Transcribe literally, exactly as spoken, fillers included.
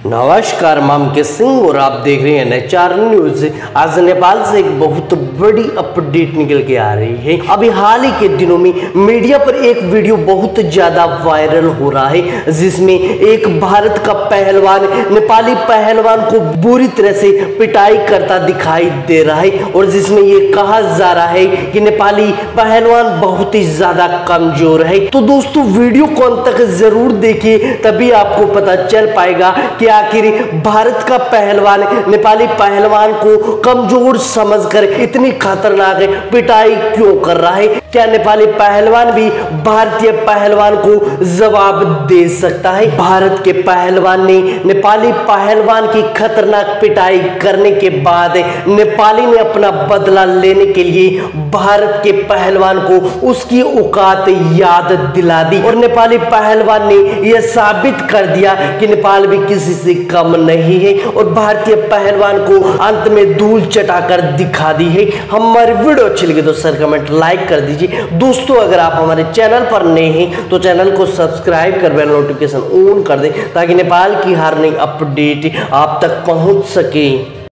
नमस्कार, मामके सिंह और आप देख रहे हैं नेचार न्यूज। आज नेपाल से एक बहुत बड़ी अपडेट निकल के आ रही है। अभी हाल ही के दिनों में मीडिया पर एक वीडियो बहुत ज्यादा वायरल हो रहा है, जिसमें एक भारत का पहलवान नेपाली पहलवान को बुरी तरह से पिटाई करता दिखाई दे रहा है और जिसमें ये कहा जा रहा है कि नेपाली पहलवान बहुत ही ज्यादा कमजोर है। तो दोस्तों, वीडियो को अंत तक जरूर देखिए, तभी आपको पता चल पाएगा कि आखिर भारत का पहलवान नेपाली पहलवान को कमजोर समझकर इतनी खतरनाक पिटाई क्यों कर रहा है। क्या नेपाली पहलवान भी भारतीय पहलवान को जवाब दे सकता है? भारत के पहलवान ने नेपाली पहलवान की खतरनाक पिटाई करने के बाद नेपाली ने अपना बदला लेने के लिए भारत के पहलवान को उसकी औकात याद दिला दी और नेपाली पहलवान ने यह साबित कर दिया कि नेपाल भी किसी से कम नहीं है और भारतीय पहलवान को अंत में धूल चटाकर दिखा दी है। हमारी वीडियो अच्छी लगी तो सर कमेंट लाइक कर दीजिए। दोस्तों, अगर आप हमारे चैनल पर नए हैं तो चैनल को सब्सक्राइब कर बेल नोटिफिकेशन ऑन कर दें ताकि नेपाल की हर नई अपडेट आप तक पहुंच सके।